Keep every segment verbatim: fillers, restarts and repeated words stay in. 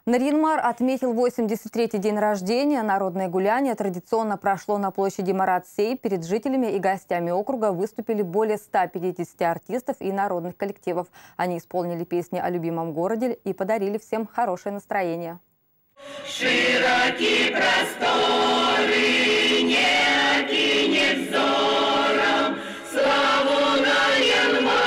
Нарьян-Мар отметил восемьдесят третий день рождения. Народное гуляние традиционно прошло на площади Марат-Сей. Перед жителями и гостями округа выступили более ста пятидесяти артистов и народных коллективов. Они исполнили песни о любимом городе и подарили всем хорошее настроение. Широкие просторы не окинет взором славу Нарьян-Мару.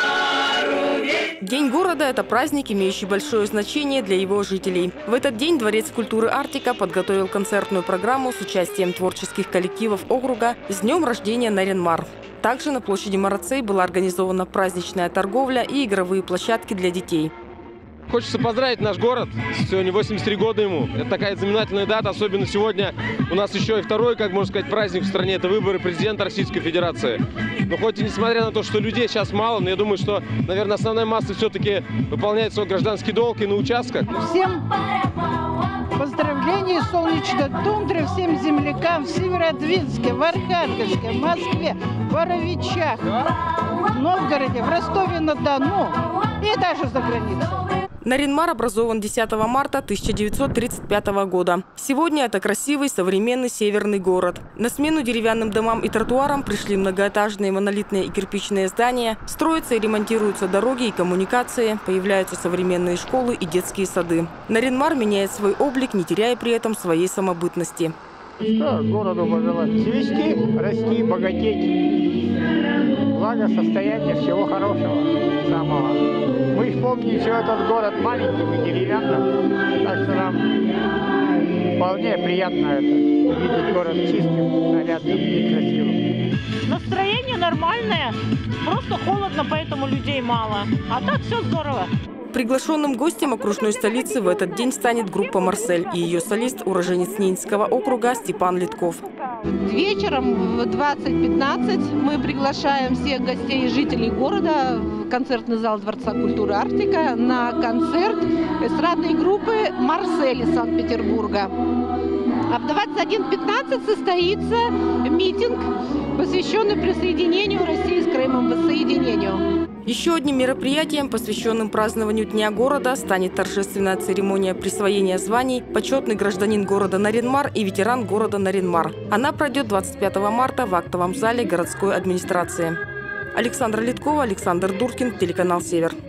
День города – это праздник, имеющий большое значение для его жителей. В этот день Дворец культуры «Арктика» подготовил концертную программу с участием творческих коллективов округа с днем рождения Нарьян-Мар. Также на площади Марат-Сей была организована праздничная торговля и игровые площадки для детей. Хочется поздравить наш город. Сегодня восемьдесят три года ему. Это такая знаменательная дата. Особенно сегодня у нас еще и второй, как можно сказать, праздник в стране. Это выборы президента Российской Федерации. Но хоть и несмотря на то, что людей сейчас мало, но я думаю, что, наверное, основная масса все-таки выполняет свой гражданский долг и на участках. Всем поздравления из солнечной тундры, всем землякам в Северодвинске, в Архангельске, в Москве, в Боровичах, в Новгороде, в Ростове-на-Дону и даже за границей. Нарьян-Мар образован десятого марта тысяча девятьсот тридцать пятого года. Сегодня это красивый современный северный город. На смену деревянным домам и тротуарам пришли многоэтажные монолитные и кирпичные здания, строятся и ремонтируются дороги и коммуникации, появляются современные школы и детские сады. Нарьян-Мар меняет свой облик, не теряя при этом своей самобытности. Что городу пожелать? Цвести, расти, богатеть. Благосостояние, всего хорошего, самого. Мы ж помним, что этот город маленький и деревянный, так что нам вполне приятно это, видеть город чистым, нарядным и красивым. Настроение нормальное, просто холодно, поэтому людей мало. А так все здорово. Приглашенным гостем окружной столицы в этот день станет группа «Марсель» и ее солист, уроженец Ненецкого округа Степан Литков. Вечером в двадцать пятнадцать мы приглашаем всех гостей и жителей города в концертный зал Дворца культуры «Арктика» на концерт эстрадной группы «Марсель» из Санкт-Петербурга. А в двадцать один пятнадцать состоится митинг, посвященный присоединению России с Крымом, воссоединению. Еще одним мероприятием, посвященным празднованию Дня города, станет торжественная церемония присвоения званий «Почетный гражданин города Нарьян-Мар» и «Ветеран города Нарьян-Мар». Она пройдет двадцать пятого марта в актовом зале городской администрации. Александра Литкова, Александр Дуркин, телеканал «Север».